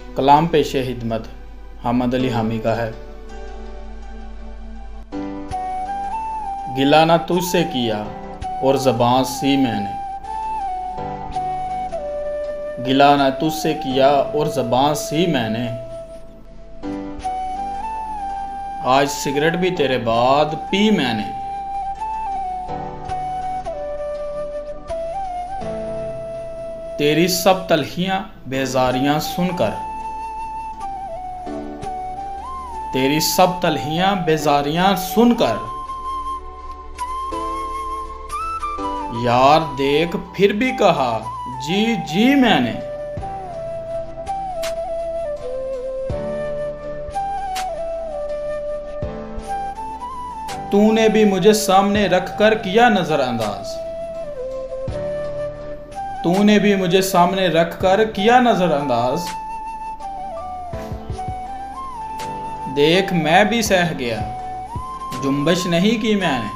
कलाम पेशे हिदमत हामिद अली हामी का है। गिला ना तुझसे किया और ज़बान सी मैंने, गिला ना तुझसे किया और ज़बान सी मैंने, आज सिगरेट भी तेरे बाद पी मैंने। तेरी सब तलखियां बेजारियां सुनकर, तेरी सब तलखियां बेजारियां सुनकर, यार देख फिर भी कहा जी जी मैंने। तूने भी मुझे सामने रखकर किया नजरअंदाज, तूने भी मुझे सामने रखकर किया नजरअंदाज, देख मैं भी सह गया जुम्बश नहीं की मैंने।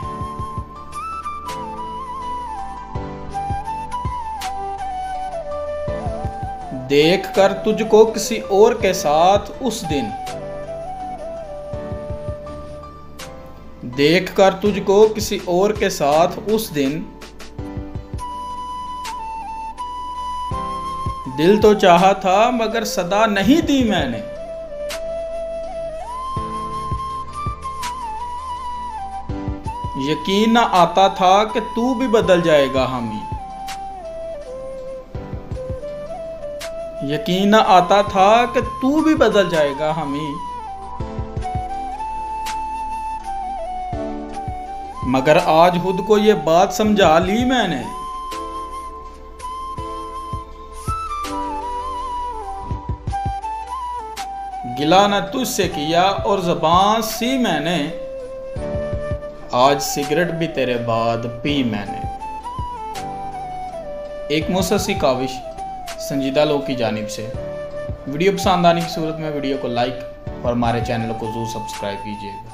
देख कर तुझको किसी और के साथ उस दिन, देख कर तुझको किसी और के साथ उस दिन, दिल तो चाहा था मगर सदा नहीं दी मैंने। यकीन न आता था कि तू भी बदल जाएगा हामी, यकीन न आता था कि तू भी बदल जाएगा हामी, मगर आज खुद को ये बात समझा ली मैंने। गिला न तुझसे किया और ज़बान सी मैंने, आज सिगरेट भी तेरे बाद पी मैंने। एक मुसस्सी काविश संजीदा लोग की जानिब से। वीडियो पसंद आने की सूरत में वीडियो को लाइक और हमारे चैनल को जरूर सब्सक्राइब कीजिएगा।